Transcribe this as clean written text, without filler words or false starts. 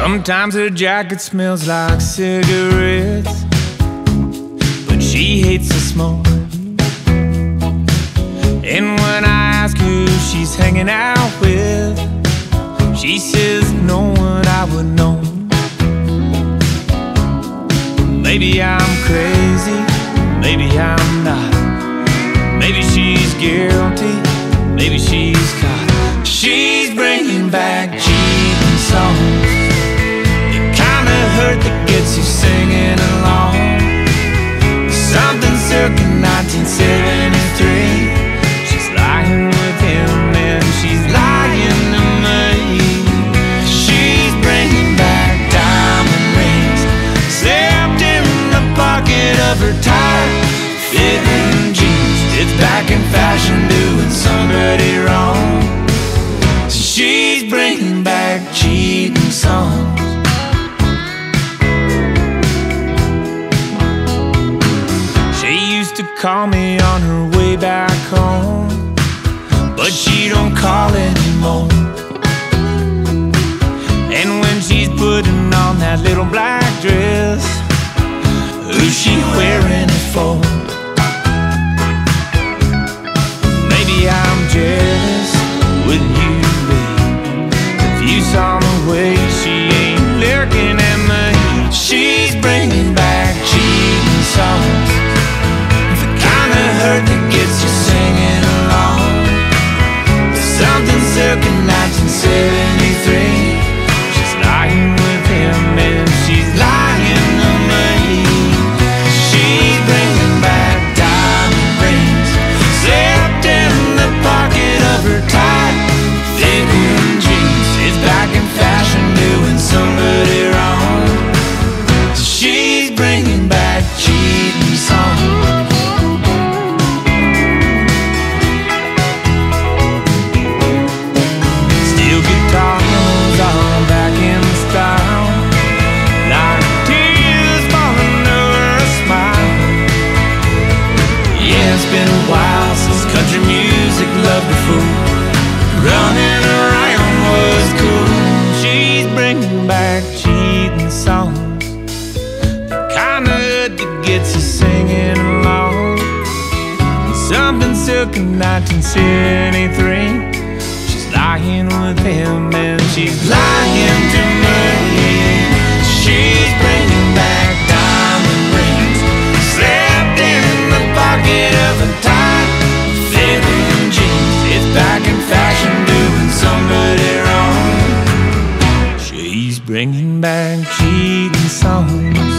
Sometimes her jacket smells like cigarettes, but she hates the smoke. And when I ask who she's hanging out with, she says no one I would know. Maybe I'm crazy, maybe I'm not. Maybe she's guilty, maybe she's caught. She's bringing back cheating songs, the kind of hurt that gets you singing along. Something circa 1973. She's lying with him and she's lying to me. She's bringing back diamond rings, slipped in the pocket of her tight-fitting jeans. It's back in fashion, doing somebody wrong. She's bringing back cheating songs. She used to call me on her way back home, but she don't call anymore. And when she's putting on that little black dress, who's she wearing it for? Maybe I'm jealous, wouldn't you be? If you saw the way she ain't looking at me. She's bringing back cheating songs, the kind of hurt that gets you singing along. Something circa 1973. She's lying with him and she's lying to me. She's bringing back diamond rings, slipped in the pocket of her tight-fitting jeans. It's back in fashion, doing somebody wrong. She's bringing back cheating songs. Steel guitars all back in style, like tears falling over a smile. Yeah, it's been a while since country music loved the fool. Running around was cool. She's bringing back cheating songs, the kind of hood that gets you singing along. Something circa 1973. She's lying with him and she's lying to me. She's bringing back diamond rings, slipped in the pocket of a tight-fitting jeans. It's back in fashion, doing somebody wrong. She's bringing back cheating songs.